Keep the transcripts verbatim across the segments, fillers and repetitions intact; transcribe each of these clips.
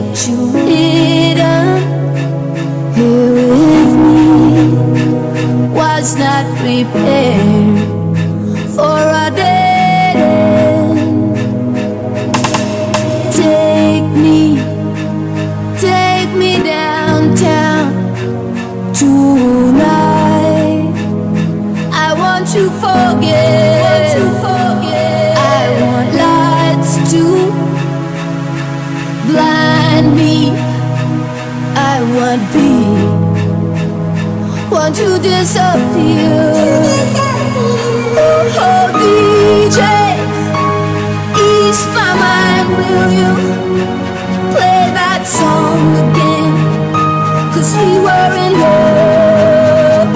kept you hidden here with me. Was not prepared for a dead end. Take me, take me downtown tonight. I want to forget, want to forget. I want lights to blind me. I want be, want to disappear. Oh D J, ease my mind, will you play that song again? 'Cause we were in love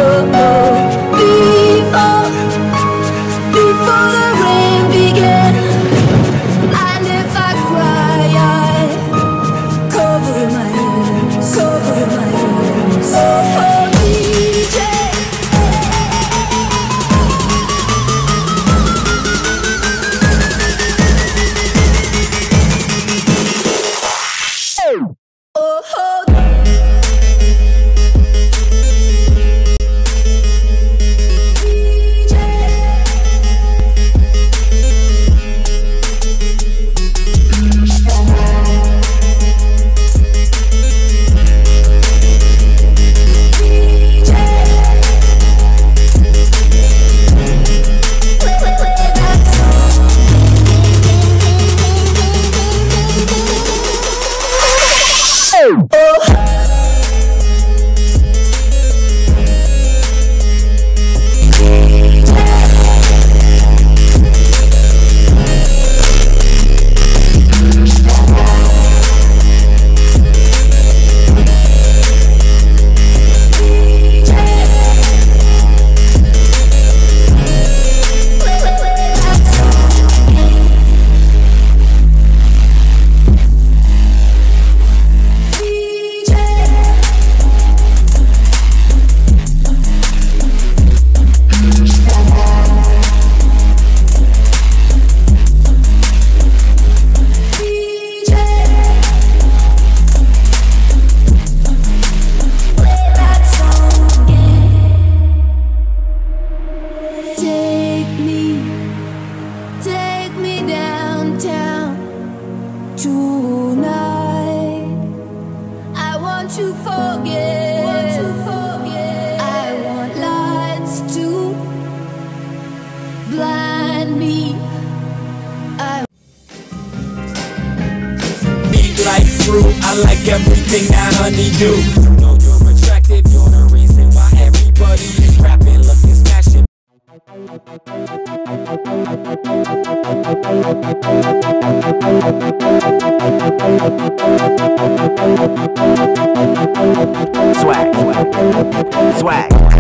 before, before the rain began. And if I cry, I cover my ears, cover my ears. Oh D J, oh tonight. I want to forget, want to forget. I want lights to blind me. I Eat like fruit, I like everything that honey do. You know you're attractive, you're the reason why everybody is rapping, looking, smashing. Swag, swag, swag.